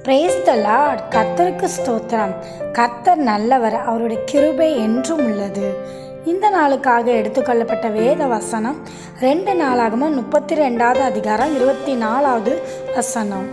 Praise the Lord. கர்த்தருக்கு ஸ்தோத்திரம். கர்த்தர் நல்லவர், அவருடைய கிருபை என்றும் உள்ளது. இந்த நாளுக்காக எடுத்துக்கொள்ளப்பட்ட வேத வசனம் 2 நாளாகமம் 32வது அதிகாரம் 24வது வசனம்.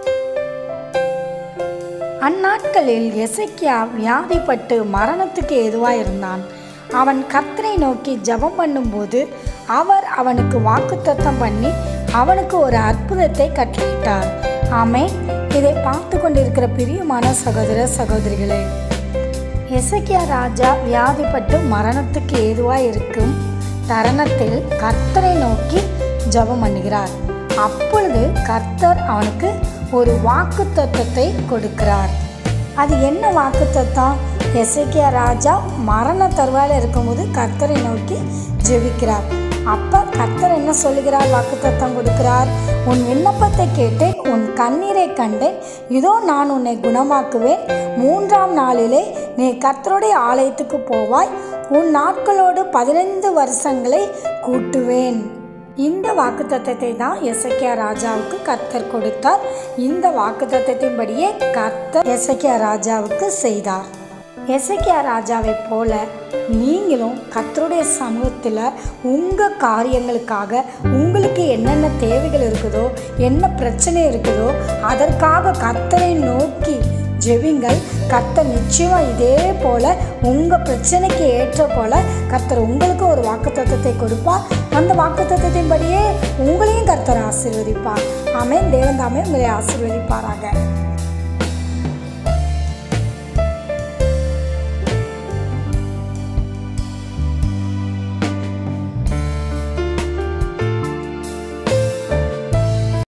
அந்நாட்களில் எசேக்கியா வியாதிப்பட்டு மரணத்துக்கு ஏதுவாயிருந்தான். அவன் கர்த்தரை நோக்கி ஜெபம் பண்ணும்போது அவர் அவனுக்கு வாக்குத்தத்தம் பண்ணி அவனுக்கு ஒரு அற்புதத்தை கட்டளையிட்டார். ஆமென். இதை பார்த்து கொண்டிருக்கிற பிரியமான சகோதர சகோதரிகளே, எசேக்கியா ராஜா வியாதிப்பட்டு மரணத்துக்கு ஏதுவாய் இருக்கும் தருணத்தில் கர்த்தரை நோக்கி ஜெபம் பண்ணுகிறார். அப்பொழுது கர்த்தர் அவனுக்கு ஒரு வாக்குத்தத்தத்தை கொடுக்கிறார். அது என்ன வாக்குத்தத்தம்? எசேக்கியா ராஜா மரண தருவாயில் இருக்கும்போது கர்த்தரை நோக்கி ஜெபிக்கிறார். அப்போ கர்த்தர் என்ன சொல்லுகிறார்? வாக்குத்தத்தம் கொடுக்கிறார். உன் விண்ணப்பத்தை கேட்டேன், உன் கண்ணீரை கண்டேன், இதோ நான் உன்னை குணமாக்குவேன். 3ஆம் நாளிலே நீ கர்த்தருடைய ஆலயத்துக்கு போவாய், உன் நாட்களோடு 15 வருஷங்களை கூட்டுவேன். இந்த வாக்குத்தத்தத்தை தான் எசேக்கியா ராஜாவுக்கு கர்த்தர் கொடுத்தார். இந்த வாக்குத்தத்தத்தின்படியே கர்த்தர் எசேக்கியா ராஜாவுக்கு செய்தார். எசேக்கியா ராஜாவை போல நீங்களும் கர்த்தருடைய சமூகத்தில் உங்கள் காரியங்களுக்காக உங்களுக்கு என்னென்ன தேவைகள் இருக்குதோ, என்ன பிரச்சனை இருக்குதோ, அதற்காக கர்த்தரை நோக்கி ஜெபிங்கள். கர்த்தர் நிச்சயமாக இதே போல் உங்கள் பிரச்சனைக்கு ஏற்ற போல் கர்த்தர் உங்களுக்கு ஒரு வாக்குத்தத்தத்தை கொடுப்பார். அந்த வாக்குத்தத்தத்தின்படியே உங்களையும் கர்த்தர் ஆசீர்வதிப்பார். ஆமென். தேவன் தாமே உங்களை ஆசீர்வதிப்பாராக.